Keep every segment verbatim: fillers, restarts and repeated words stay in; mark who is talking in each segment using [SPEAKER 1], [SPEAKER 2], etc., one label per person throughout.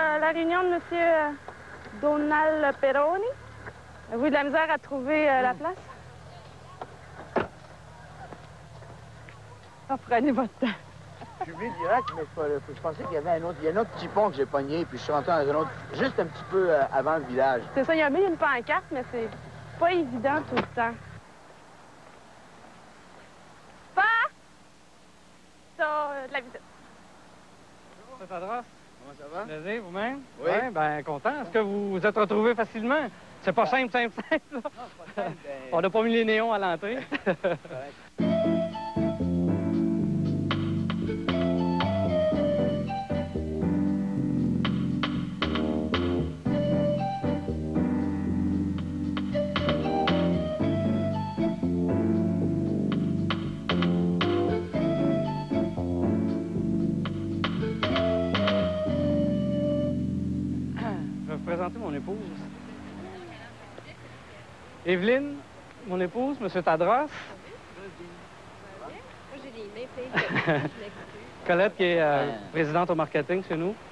[SPEAKER 1] euh, la réunion de M. euh, Donald Perroni. Avez-vous de la misère à trouver euh, la place? Ah, prenez votre temps.
[SPEAKER 2] Je suis venu direct, mais je, je pensais qu'il y avait un autre, il y a un autre petit pont que j'ai pogné, puis je suis rentré dans un autre, juste un petit peu euh, avant le village.
[SPEAKER 1] C'est ça, il y a mis une pancarte, mais c'est pas évident tout le temps. Pas! T'as euh, de la visite.
[SPEAKER 3] Ça t'adresse?
[SPEAKER 2] Comment ça va?
[SPEAKER 3] Plaisir, vous-même?
[SPEAKER 2] Oui.
[SPEAKER 3] Ouais, ben content. Est-ce que vous vous êtes retrouvés facilement? C'est pas simple, simple, simple, là.
[SPEAKER 2] Non, c'est pas simple, ben...
[SPEAKER 3] On n'a pas mis les néons à l'entrée. Je vais vous présenter mon épouse. Evelyne, mon épouse, M. Tadros. Colette, qui est euh, présidente au marketing chez nous.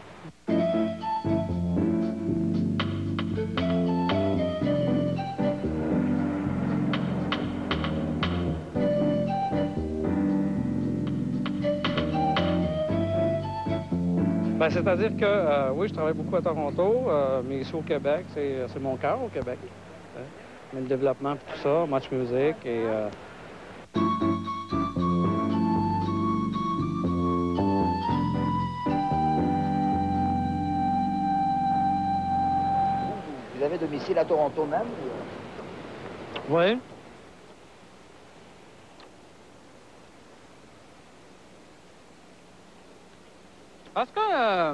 [SPEAKER 3] Ben, c'est-à-dire que, euh, oui, je travaille beaucoup à Toronto, euh, mais ici au Québec, c'est mon cœur au Québec. Hein? Mais le développement, puis tout ça, Much Music et... Euh...
[SPEAKER 2] Vous avez domicile à Toronto même? Ou...
[SPEAKER 3] Oui. Parce que... Euh...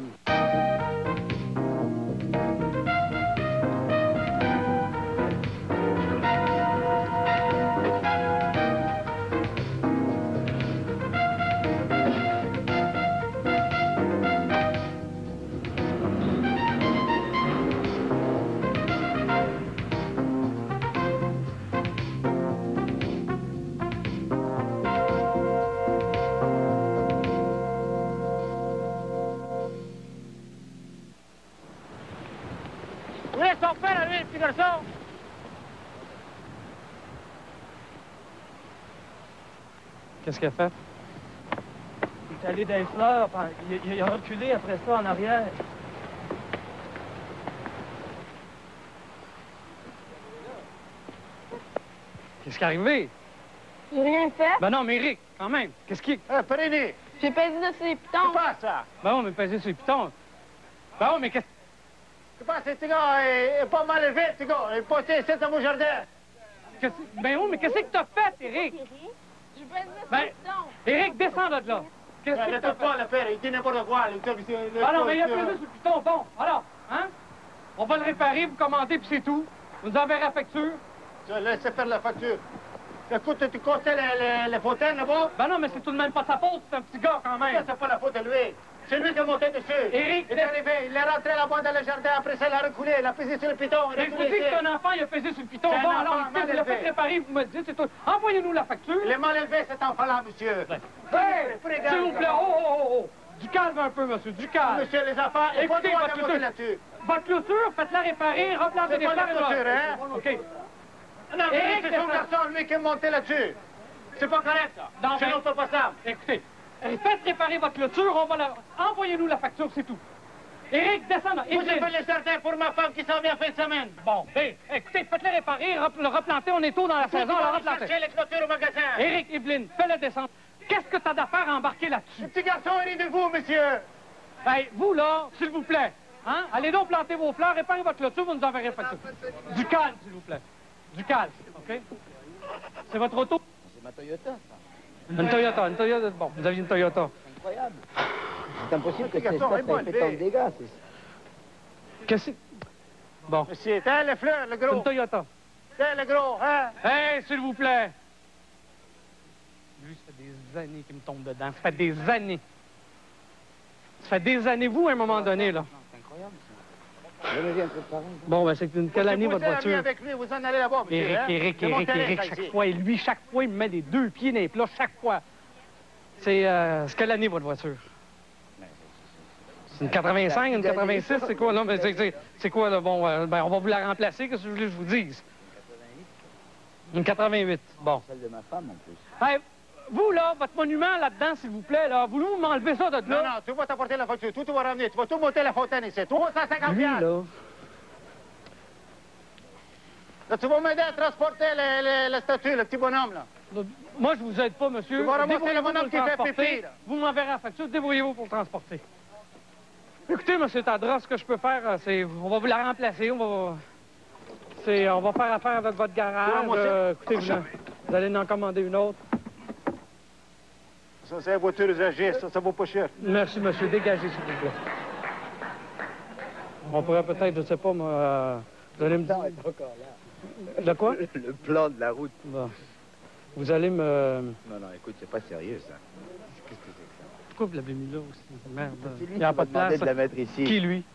[SPEAKER 3] Qu'est-ce qu'il a fait?
[SPEAKER 4] Il est allé dans les fleurs, il, il a reculé après ça en arrière.
[SPEAKER 3] Qu'est-ce qui est arrivé?
[SPEAKER 1] J'ai rien fait.
[SPEAKER 3] Ben non, mais Eric, quand même. Qu'est-ce qui...
[SPEAKER 2] Hé, Périni!
[SPEAKER 1] J'ai pesé dessus les pitons.
[SPEAKER 2] C'est pas ça?
[SPEAKER 3] Ben oui, mais peser sur les pitons. Ben oui, mais qu'est-ce...
[SPEAKER 2] C'est pas ça, ce gars est pas mal élevé, ce gars. Il est posté ici dans mon jardin.
[SPEAKER 3] Ben oui, mais qu'est-ce que t'as fait, Eric?
[SPEAKER 1] J'ai pesé dessus
[SPEAKER 3] Ben,
[SPEAKER 1] les pitons.
[SPEAKER 3] Eric, descends de là. Qu'est-ce que
[SPEAKER 2] Ne
[SPEAKER 3] t'as
[SPEAKER 2] tape pas
[SPEAKER 3] fait?
[SPEAKER 2] le père, il dit n'importe quoi. Le, le, le,
[SPEAKER 3] Ah non, mais il a
[SPEAKER 2] le-
[SPEAKER 3] pesé sur le piton. Bon, alors, hein? On va le réparer, vous commentez, puis c'est tout. Vous enverrez la facture.
[SPEAKER 2] Tu vas laisser faire la facture. Écoute, tu conseilles les, les, les fontaines là-bas?
[SPEAKER 3] Ben non, mais c'est tout de même pas sa faute, c'est un petit gars quand
[SPEAKER 2] Ça,
[SPEAKER 3] même.
[SPEAKER 2] c'est pas la faute de lui. C'est lui qui est monté dessus.
[SPEAKER 3] Eric,
[SPEAKER 2] il est arrivé, il est rentré là-bas dans le jardin, après ça, il a reculé, il a pesé sur le piton. il est
[SPEAKER 3] Mais vous
[SPEAKER 2] retourné
[SPEAKER 3] dites que
[SPEAKER 2] ici.
[SPEAKER 3] c'est un enfant, il a pesé sur le piton.
[SPEAKER 2] C'est un
[SPEAKER 3] Bon,
[SPEAKER 2] enfant
[SPEAKER 3] alors,
[SPEAKER 2] mal
[SPEAKER 3] écoutez, vous l'avez
[SPEAKER 2] élevé.
[SPEAKER 3] fait réparer, vous me dites, c'est tout. Envoyez-nous la facture.
[SPEAKER 2] Il est mal élevé, cet enfant-là, monsieur.
[SPEAKER 3] Hey,
[SPEAKER 2] Prenez
[SPEAKER 3] s'il vous
[SPEAKER 2] garde.
[SPEAKER 3] plaît, oh, oh, oh, oh. Du calme un peu, monsieur, du calme.
[SPEAKER 2] Monsieur, les enfants, il faut
[SPEAKER 3] Écoutez,
[SPEAKER 2] droit
[SPEAKER 3] votre
[SPEAKER 2] de monter
[SPEAKER 3] clôture,
[SPEAKER 2] là-dessus.
[SPEAKER 3] votre clôture, faites-la réparer, replantez
[SPEAKER 2] C'est
[SPEAKER 3] les
[SPEAKER 2] pas
[SPEAKER 3] fleurs
[SPEAKER 2] la
[SPEAKER 3] et
[SPEAKER 2] clôture, hein?
[SPEAKER 3] OK.
[SPEAKER 2] Non, mais
[SPEAKER 3] Eric,
[SPEAKER 2] c'est
[SPEAKER 3] c'est
[SPEAKER 2] son
[SPEAKER 3] ça.
[SPEAKER 2] garçon, lui, qui est monté là-dessus. C'est pas correct, ça.
[SPEAKER 3] Non,
[SPEAKER 2] C'est
[SPEAKER 3] mais-
[SPEAKER 2] non pas passable.
[SPEAKER 3] Écoutez, euh, faites réparer votre clôture, on va la... Envoyez-nous la facture, c'est tout. Eric, descends là.
[SPEAKER 2] Moi, j'ai
[SPEAKER 3] Evelyne.
[SPEAKER 2] fait le jardin pour ma femme qui s'en vient en fin de semaine.
[SPEAKER 3] Bon, ben, écoutez, faites-le réparer, rep- le replanter, on est tôt dans la
[SPEAKER 2] Tu
[SPEAKER 3] saison,
[SPEAKER 2] vas
[SPEAKER 3] on la
[SPEAKER 2] aller
[SPEAKER 3] replanter.
[SPEAKER 2] chercher les clôtures au magasin.
[SPEAKER 3] Eric, Evelyne, fais-le descendre. Qu'est-ce que t'as d'affaires à embarquer là-dessus?
[SPEAKER 2] Le petit garçon, il est de vous, monsieur.
[SPEAKER 3] Hey, vous là, s'il vous plaît, hein? Allez donc planter vos fleurs, réparez votre clôture, vous nous enverrez la facture. Du calme, s'il vous plaît. Du calme, OK? C'est votre auto?
[SPEAKER 2] C'est ma Toyota, ça.
[SPEAKER 3] Une Toyota, une Toyota. Bon, vous aviez une Toyota.
[SPEAKER 2] Incroyable.
[SPEAKER 5] C'est impossible que
[SPEAKER 2] Le
[SPEAKER 5] ces
[SPEAKER 2] garçon
[SPEAKER 5] ça
[SPEAKER 2] est bon
[SPEAKER 5] ait fait
[SPEAKER 2] élevé.
[SPEAKER 5] tant de dégâts. c'est-
[SPEAKER 3] Qu'est-ce que... Bon,
[SPEAKER 2] Monsieur, t'as les fleurs, le
[SPEAKER 3] c'est
[SPEAKER 2] gros.
[SPEAKER 3] une Toyota.
[SPEAKER 2] T'as le gros, hein?
[SPEAKER 3] Hey, s'il vous plaît! Lui, ça fait des années qu'il me tombe dedans. Ça fait des années. Ça fait des années, vous, à un moment donné, là.
[SPEAKER 2] C'est incroyable,
[SPEAKER 5] Je me viens de préparer.
[SPEAKER 3] Bon, ben, c'est une quelle année, votre voiture?
[SPEAKER 2] avec lui, vous en allez là-bas, monsieur.
[SPEAKER 3] Eric,
[SPEAKER 2] hein?
[SPEAKER 3] Eric,
[SPEAKER 2] C'est mon
[SPEAKER 3] Eric,
[SPEAKER 2] terrain,
[SPEAKER 3] Eric,
[SPEAKER 2] ça,
[SPEAKER 3] chaque
[SPEAKER 2] ici.
[SPEAKER 3] fois. Et lui, chaque fois, il me met les deux pieds dans les plats, chaque fois. C'est... Euh, c'est quelle année, votre voiture? C'est une quatre-vingt-cinq, une quatre-vingt-six, c'est quoi? Non, mais c'est quoi, là? Bon, euh, ben, on va vous la remplacer, qu'est-ce que vous voulez que je vous dise? Une quatre-vingt-huit, bon.
[SPEAKER 2] Celle de ma femme, en plus.
[SPEAKER 3] Hey, vous, là, votre monument là-dedans, s'il vous plaît, là, voulez-vous m'enlever ça de là?
[SPEAKER 6] Non, non, tu vas t'apporter la voiture, tout, tu vas ramener, tu vas tout monter la fontaine ici, trois cent cinquante
[SPEAKER 3] Lui,
[SPEAKER 6] piastres.
[SPEAKER 3] là.
[SPEAKER 6] Là, tu vas m'aider à transporter le- le- la statue, le petit bonhomme, là.
[SPEAKER 3] Là, moi, je vous aide pas, monsieur.
[SPEAKER 6] Tu vas ramasser
[SPEAKER 3] Débrouillez-vous
[SPEAKER 6] le bonhomme
[SPEAKER 3] pour le
[SPEAKER 6] qui fait
[SPEAKER 3] transporter.
[SPEAKER 6] pipi, là.
[SPEAKER 3] Vous m'enverrez la facture, débrouillez-vous pour le transporter. Écoutez, monsieur Tadros, ce que je peux faire, euh, c'est... On va vous la remplacer, on va... C'est... On va faire affaire avec votre garage.
[SPEAKER 6] Tu vas ramasser?
[SPEAKER 3] euh, écoutez, vous, vous allez en commander une autre.
[SPEAKER 6] Ça, c'est la voiture usagée, ça, ça vaut pas cher.
[SPEAKER 3] Merci, monsieur. Dégagez, s'il vous plaît. On pourrait peut-être, je sais pas, moi... euh, vous allez me dire...
[SPEAKER 2] Non, elle est encore là.
[SPEAKER 3] De quoi?
[SPEAKER 2] Le plan de la route.
[SPEAKER 3] Bon. Vous allez me...
[SPEAKER 2] Non, non, écoute, c'est pas sérieux, ça. Qu'est-ce que c'est que ça?
[SPEAKER 3] Pourquoi vous l'avez mis là aussi? Merde.
[SPEAKER 2] C'est lui
[SPEAKER 3] Il n'y a
[SPEAKER 2] qui
[SPEAKER 3] pas
[SPEAKER 2] m'a
[SPEAKER 3] de
[SPEAKER 2] demandé
[SPEAKER 3] place.
[SPEAKER 2] de la mettre ici.
[SPEAKER 3] Qui, lui?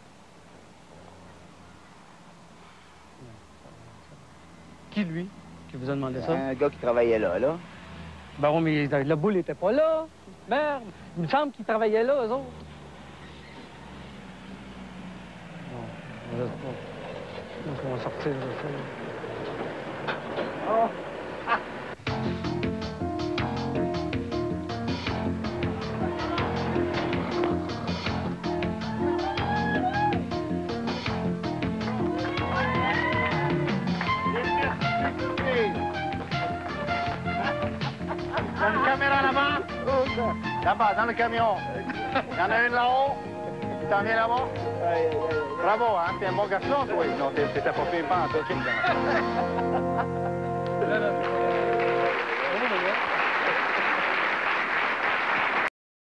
[SPEAKER 3] Qui, lui? Qui vous a demandé ça?
[SPEAKER 2] Un gars qui travaillait là, là.
[SPEAKER 3] Ben oui, mais la boule n'était pas là. Merde. Il me semble qu'ils travaillaient là, eux autres. Bon, je sais pas. Donc, on va sortir de ça.
[SPEAKER 6] Oh. T'as une caméra là-bas? Là-bas, dans le camion. Il y en a une là-haut. Tu t'en viens là-bas? Bravo, hein? T'es un bon garçon, toi. Non, t'es pas payé pas en tout.